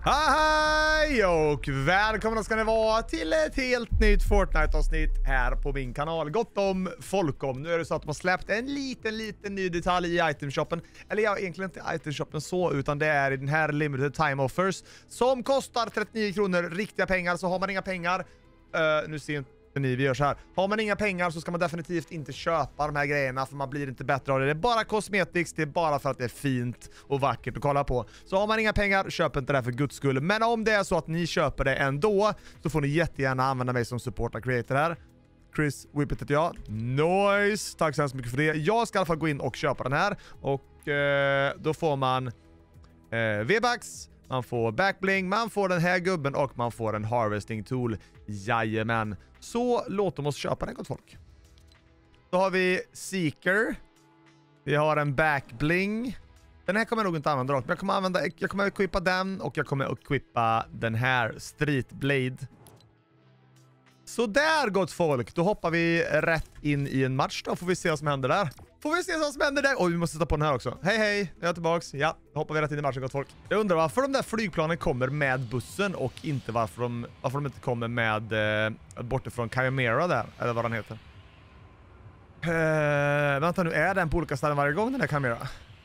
Hej och välkomna ska ni vara till ett helt nytt Fortnite-avsnitt här på min kanal. Gott om folkom. Nu är det så att de har släppt en liten ny detalj i itemshoppen. Eller ja, egentligen inte itemshoppen så, utan det är i den här limited time offers som kostar 39 kronor, riktiga pengar. Så har man inga pengar, nu ser inte ni, vi gör så här. Har man inga pengar så ska man definitivt inte köpa de här grejerna, för man blir inte bättre av det. Det är bara cosmetics, det är bara för att det är fint och vackert att kolla på. Så har man inga pengar, köp inte det för guds skull. Men om det är så att ni köper det ändå, så får ni jättegärna använda mig som supporter creator här. Chris Whippet heter jag. Nice, tack så hemskt mycket för det. Jag ska i alla fall gå in och köpa den här. Och då får man V-bucks, man får backbling, man får den här gubben och man får en harvesting tool. Jajamän. Så låt oss köpa den, gott folk. Då har vi Seeker. Vi har en backbling. Den här kommer jag nog inte använda dock, men jag kommer equippa den och jag kommer equippa den här Street Blade. Så där, gott folk. Då hoppar vi rätt in i en match då. Får vi se vad som händer där. Oj, vi måste sätta på den här också. Hej, jag är tillbaks. Ja, då hoppar vi rätt in i matchen, gott folk. Jag undrar varför de där flygplanen kommer med bussen och inte varför de inte kommer med bortifrån Chimera där, eller vad den heter. Vänta nu, är den på olika ställen varje gång, den där Chimera?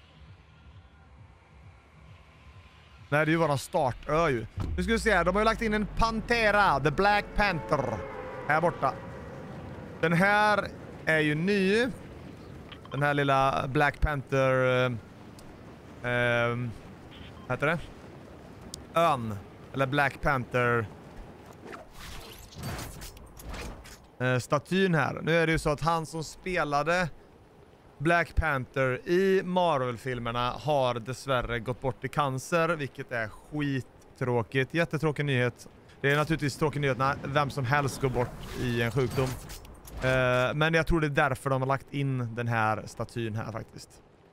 Nej, det är ju våran startö ju. Nu ska vi se här, de har ju lagt in en Pantera, The Black Panther, här borta. Den här är ju ny. Den här lilla Black Panther heter det? Ön. Eller Black Panther statyn här. Nu är det ju så att han som spelade Black Panther i Marvel-filmerna har dessvärre gått bort i cancer, vilket är skittråkigt. Jättetråkig nyhet. Det är naturligtvis tråkig nyhet när vem som helst går bort i en sjukdom. Men jag tror det är därför de har lagt in den här statyn här faktiskt.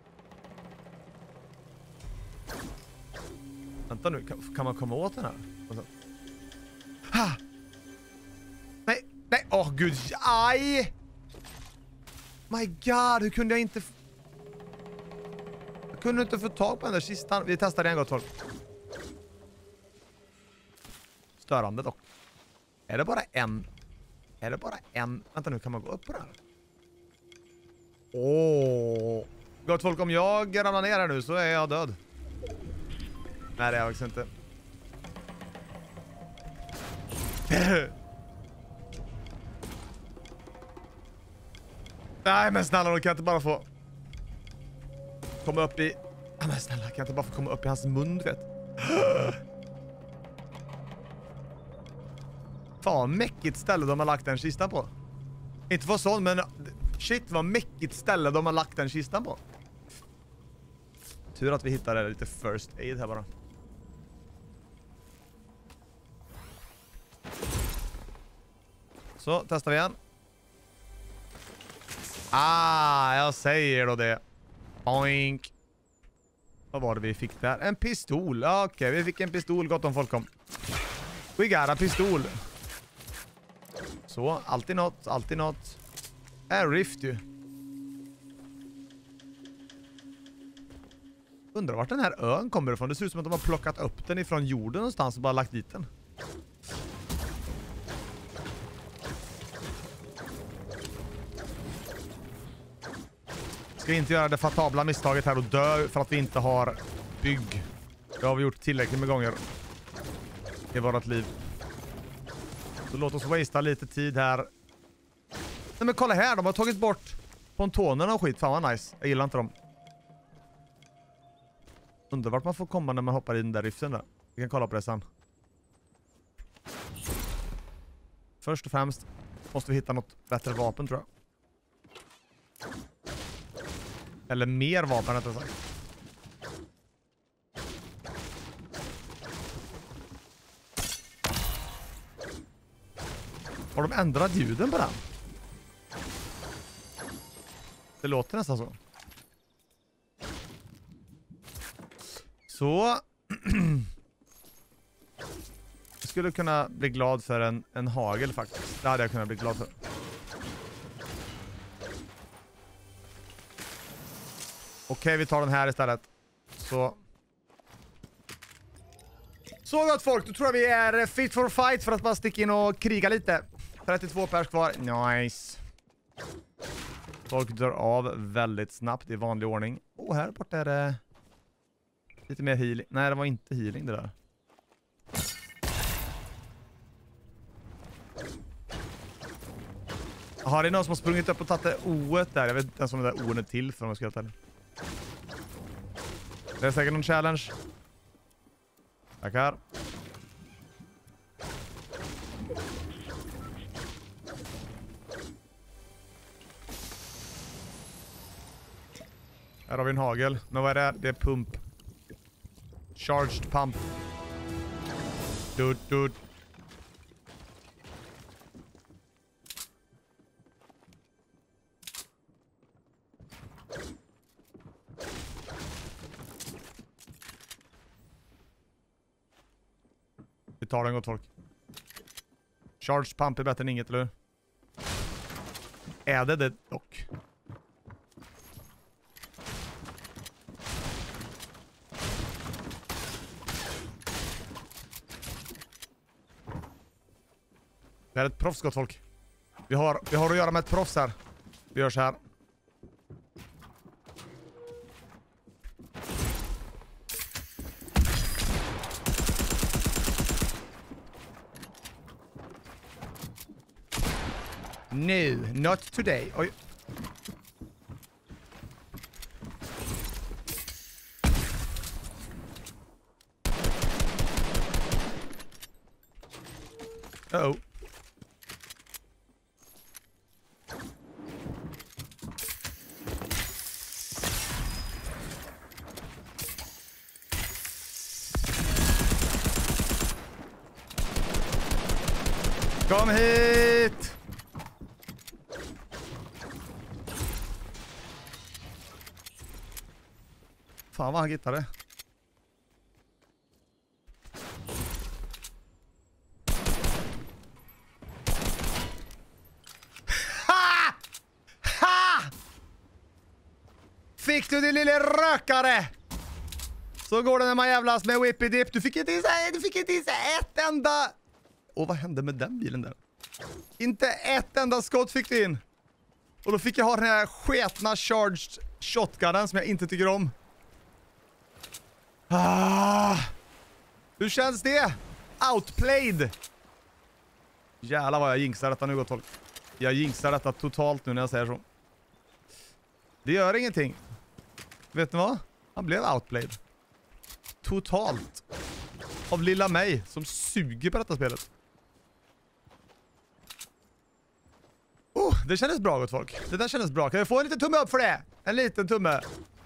Vänta nu, kan man komma åt den här? Ha! Nej, åh gud, aj! My god, hur kunde jag inte... Jag kunde inte få tag på den där kistan. Vi testar igen, gott folk. Störande dock. Är det bara en... Vänta nu, kan man gå upp på den här? Åh. Gott folk, om jag ramlar ner här nu så är jag död. Nej, det är jag faktiskt inte. Nej, men snälla, då kan jag inte bara få komma upp i... Men snälla, kan jag inte bara få komma upp i hans mun, du vet? Fan, mäckigt ställe de har lagt den kistan på. Inte för sån, men shit, vad mäckigt ställe de har lagt den kistan på. Tur att vi hittade lite first aid här bara. Så, testar vi igen. Jag säger då det. Boink. Vad var det vi fick där? En pistol. Okej, vi fick en pistol, gott om folkom. We got a pistol. Så, alltid något. Rift ju. Undrar vart den här ön kommer ifrån. Det ser ut som att de har plockat upp den ifrån jorden någonstans och bara lagt dit den. Ska inte göra det fatabla misstaget här och dö för att vi inte har bygg. Det har vi gjort tillräckligt med gånger i vårt liv. Så låt oss wastea lite tid här. Nej, men kolla här, de har tagit bort pontonerna och skit. Fan vad nice, jag gillar inte dem. Undrar vart man får komma när man hoppar i den där riften där. Vi kan kolla på det sen. Först och främst måste vi hitta något bättre vapen, tror jag. Eller mer vapen, rättare sagt. Har de ändrat ljuden på den? Det låter nästan så. Så. Jag skulle kunna bli glad för en hagel faktiskt. Det hade jag kunnat bli glad för. Okej, vi tar den här istället. Så Så gott folk, då tror jag vi är fit for fight för att bara sticka in och kriga lite. 32 pers kvar. Nice. Folk drar av väldigt snabbt i vanlig ordning. Här borta är det lite mer healing. Nej, det var inte healing det där. Har det någon som har sprungit upp och tagit det O-et där? Jag vet inte ens om det där O-et är till för om jag ska göra det. Det är säkert någon challenge. Tackar. Här har vi en hagel. Men vad är det? Det är pump. Charged pump. Dude. Vi tar den gott folk. Charged pump är bättre än inget, eller hur? Är det dock? Det här är ett proffs gott folk. Vi har att göra med ett proffs här. Vi gör så här. No, not today. Oj. Uh-oh. Kom hit! Fan vad han hittade. Ha! Ha! Fick du din lille rökare? Så går det när man jävlas med Whippy Dip. Du fick inte i sig ett enda... Och vad hände med den bilen där? Inte ett enda skott fick du in. Och då fick jag ha den här sketna charged shotgunnen som jag inte tycker om. Hur känns det? Outplayed. Jävlar vad jag jinxar detta nu gott folk. Jag jinxar detta totalt nu när jag säger så. Det gör ingenting. Vet ni vad? Han blev outplayed. Totalt. Av lilla mig som suger på detta spelet. Det kändes bra gott folk. Det där kändes bra. Kan vi få en liten tumme upp för det? En liten tumme.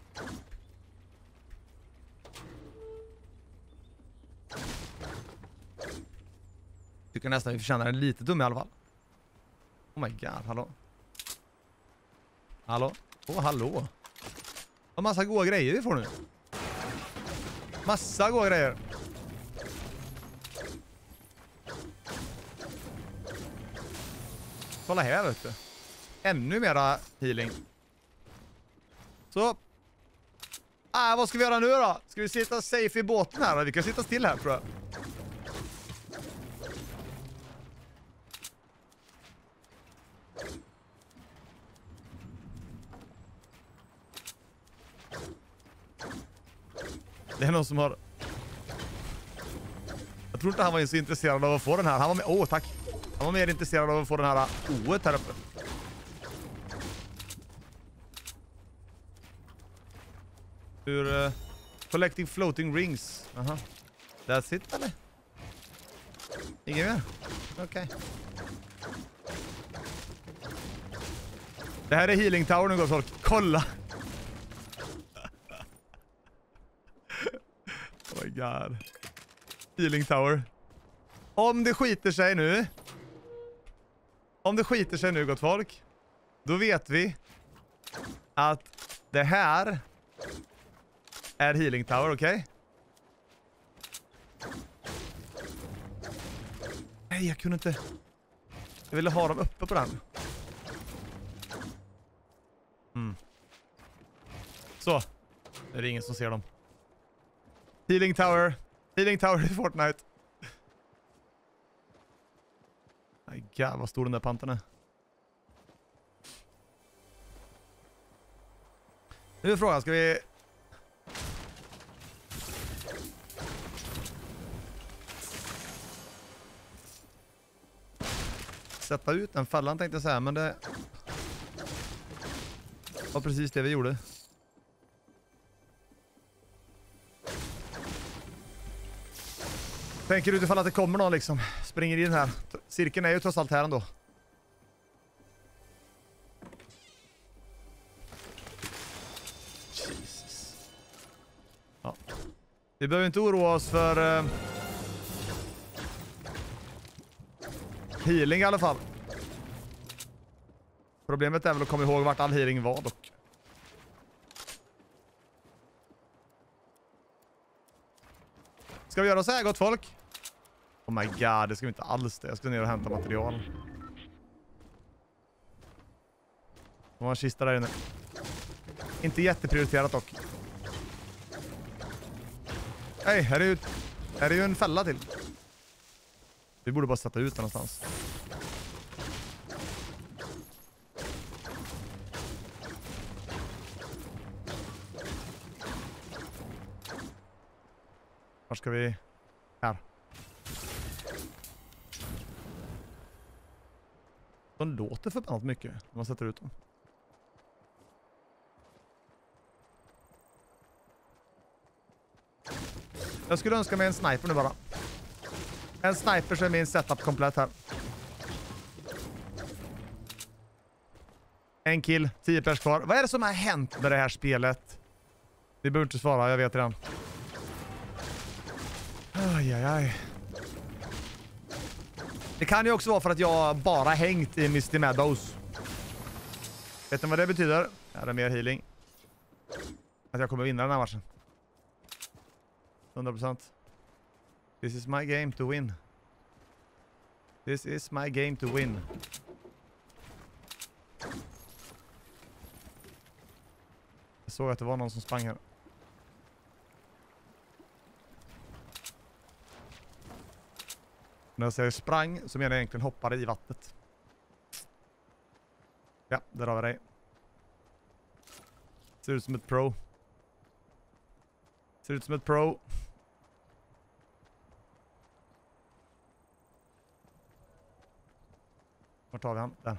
Tycker nästan vi förtjänar en liten tumme i alla fall. Oh my god, hallå. Hallå? Hallå. Vad massa goda grejer vi får nu. Massa goda grejer. Kolla här vet du. Ännu mera healing. Så. Vad ska vi göra nu då? Ska vi sitta safe i båten här? Vi kan sitta still här tror jag. Det är någon som har... Jag tror inte han var så intresserad av att få den här. Han var med... tack. Han var mer intresserad av att få den här O-et här uppe. Collecting floating rings. Aha. That's it eller? Ingen mer? Okej. Det här är healing tower nu gott folk. Kolla! Oh my god. Healing tower. Om det skiter sig nu. Om det skiter sig nu gott folk. Då vet vi att det här är healing tower, okej? Nej, jag kunde inte. Jag ville ha dem uppe på den. Så. Det är ingen som ser dem. Healing tower. Healing Tower i Fortnite. Nej, god, vad stor den där panten är. Nu är frågan, ska vi... sätta ut den fällan tänkte jag säga, men det var precis det vi gjorde. Tänker du utifall att det kommer någon liksom, springer in här. Cirkeln är ju trots allt här ändå. Jesus. Ja. Vi behöver inte oroa oss för healing i alla fall. Problemet är väl att komma ihåg vart all healing var dock. Ska vi göra så här, gott folk? Oh my god, det ska vi inte alls det. Jag ska ner och hämta material. Det var en kista där inne. Inte jätteprioriterat dock. Hej, här är ju en fälla till. Vi borde bara sätta ut den någonstans. Var ska vi? Här. De låter förbannat mycket när man sätter ut dem. Jag skulle önska mig en sniper nu bara. En sniper så är min setup komplett här. En kill, 10 pers kvar. Vad är det som har hänt med det här spelet? Ni behöver inte svara, jag vet redan. Aj, aj, aj. Det kan ju också vara för att jag bara hängt i Misty Meadows. Vet ni vad det betyder? Här är mer healing. Att jag kommer vinna den här matchen. 100%. This is my game to win. This is my game to win. Jag såg att det var någon som sprang här. När jag säger sprang så menar jag egentligen hoppade i vattnet. Ja, där har vi dig. Ser ut som ett pro. Ser ut som ett pro. Var tar vi han? Där.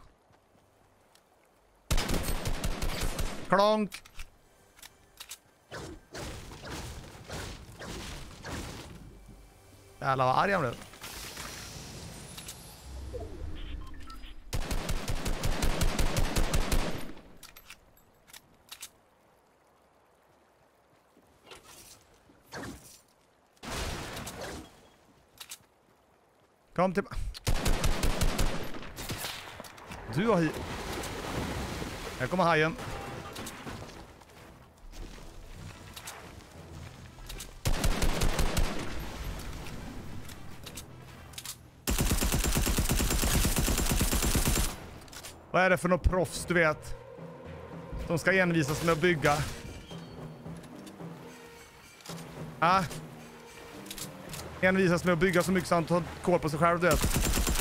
Klonk! Jävlar vad arg han blev. Kom till... Du har här kommer hajen. Vad är det för något proffs du vet? De ska envisas med att bygga. Envisas med att bygga så mycket så han tar koll på sig själv, du vet.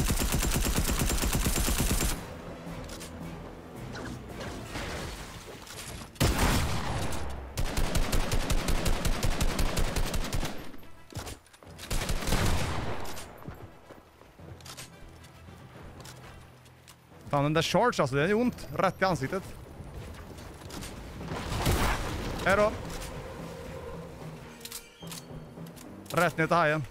Fan, den där charge alltså, det är ont. Rätt i ansiktet. Här då. Rätt ner till hajen.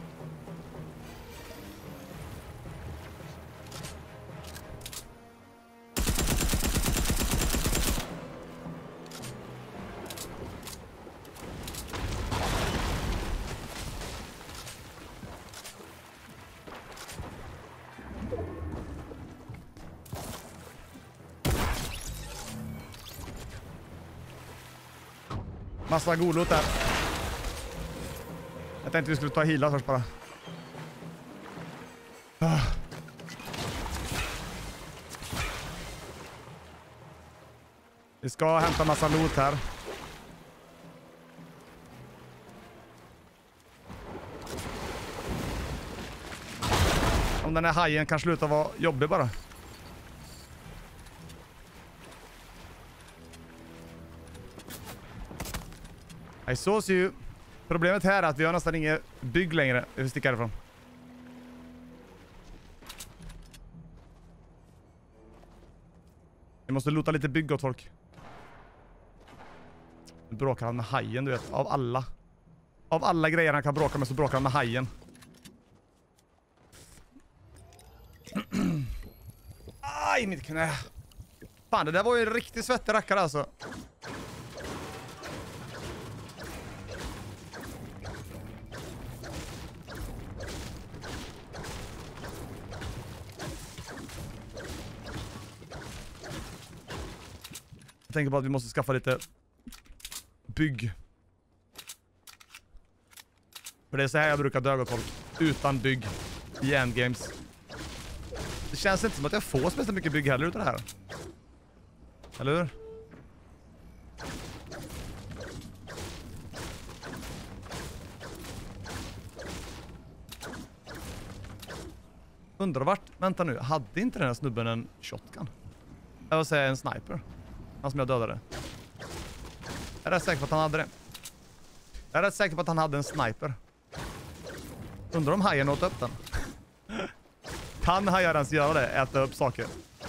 Massa godlot där. Jag tänkte vi skulle ta heala först bara. Vi ska hämta massa loot här. den här hajen kan sluta vara jobbig bara. I saw you. Problemet här är att vi har nästan inget bygg längre. Vi får sticka härifrån. Vi måste lota lite bygg åt folk. Nu bråkar han med hajen, du vet. Av alla grejer han kan bråka med så bråkar han med hajen. Aj, mitt knä. Fan, det där var ju en riktigt svettig rackare alltså. Jag tänker på att vi måste skaffa lite bygg. För det är så här jag brukar döga folk. Utan bygg. I endgames. Det känns inte som att jag får så mycket bygg heller utav det här. Eller hur? Undrar vart. Vänta nu. Hade inte den här snubben en shotgun? Jag vill säga en sniper. Han som jag dödade. Jag är rätt säker på att han hade det. Jag är rätt säker på att han hade en sniper. Undrar om hajen åt upp den. Kan hajar ens göra det? Äta upp saker.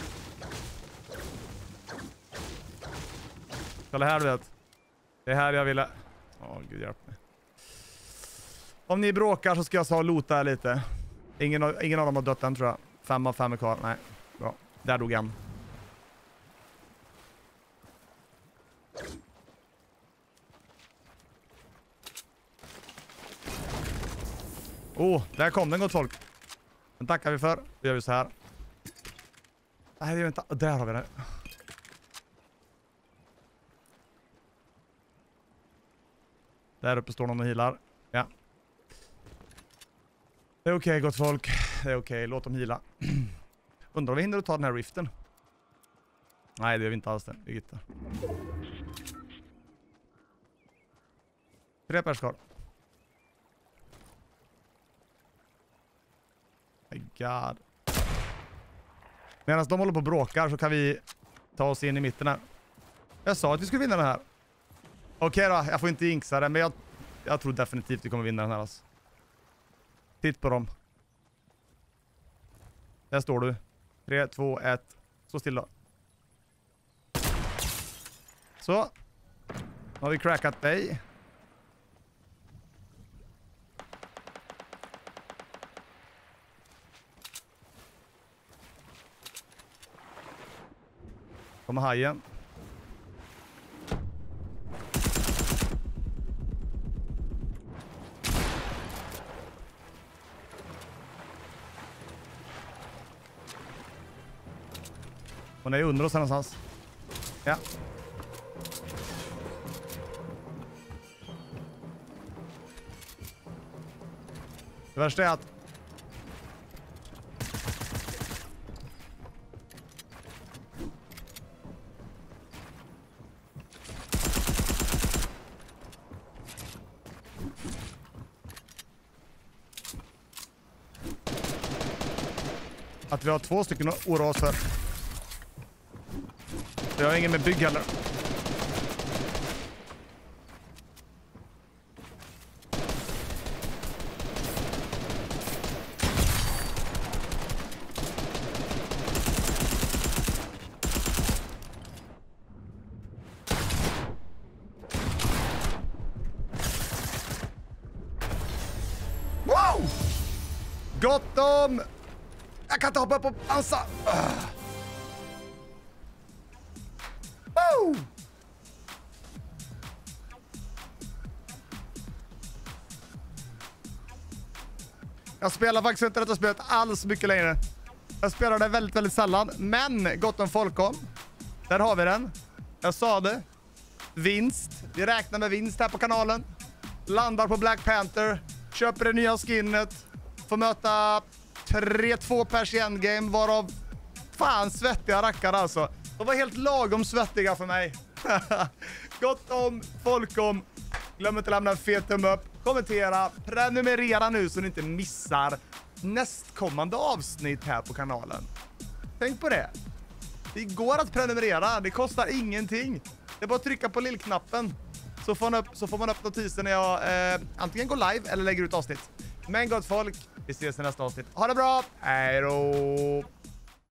Kolla här, du vet. Det är här jag ville... Åh, gud hjälp mig. Om ni bråkar så ska jag så lota lite. Ingen av dem har dött än, tror jag. 5 av 5 är kvar. Nej, bra. Där dog en. Där kom den, gott folk. Den tackar vi för. Vi gör ju så här. Nej, det gör inte. Där har vi det. Där uppe står någon och healar. Ja. Det är okej, gott folk. Det är okej. Låt dem heala. Undrar om vi hinner att ta den här riften. Nej, det gör vi inte alls det. Vi hittar. 3 perskar. My god. Medan de håller på och bråkar så kan vi ta oss in i mitten här. Jag sa att vi skulle vinna den här. Okej då, jag får inte jinxa det, men jag tror definitivt vi kommer vinna den här alltså. Titt på dem. Där står du. 3, 2, 1. Så stilla. Så. Nu har vi crackat dig. Kommer hajen. Hon är under oss någonstans. Ja. Det värsta är att vi har 2 stycken att oroa oss för. Jag har ingen med bygg heller. Wow! Gott om! Jag kan inte hoppa på pansa. Woo! Jag spelar faktiskt inte detta spelet alls mycket längre. Jag spelar det väldigt, väldigt sällan. Men gott om folkom. Där har vi den. Jag sa det. Vinst. Vi räknar med vinst här på kanalen. Landar på Black Panther. Köper det nya skinnet. Får möta 3-2 pers i endgame, varav fan svettiga rackar alltså. De var helt lagom svettiga för mig. Gott om, folkom. Glöm inte att lämna en fet tumme upp. Kommentera, prenumerera nu så ni inte missar nästkommande avsnitt här på kanalen. Tänk på det. Det går att prenumerera, det kostar ingenting. Det är bara att trycka på lillknappen så får man upp notisen när jag antingen går live eller lägger ut avsnitt. Men gott folk, vi ses i nästa avsnitt. Ha det bra, hej då!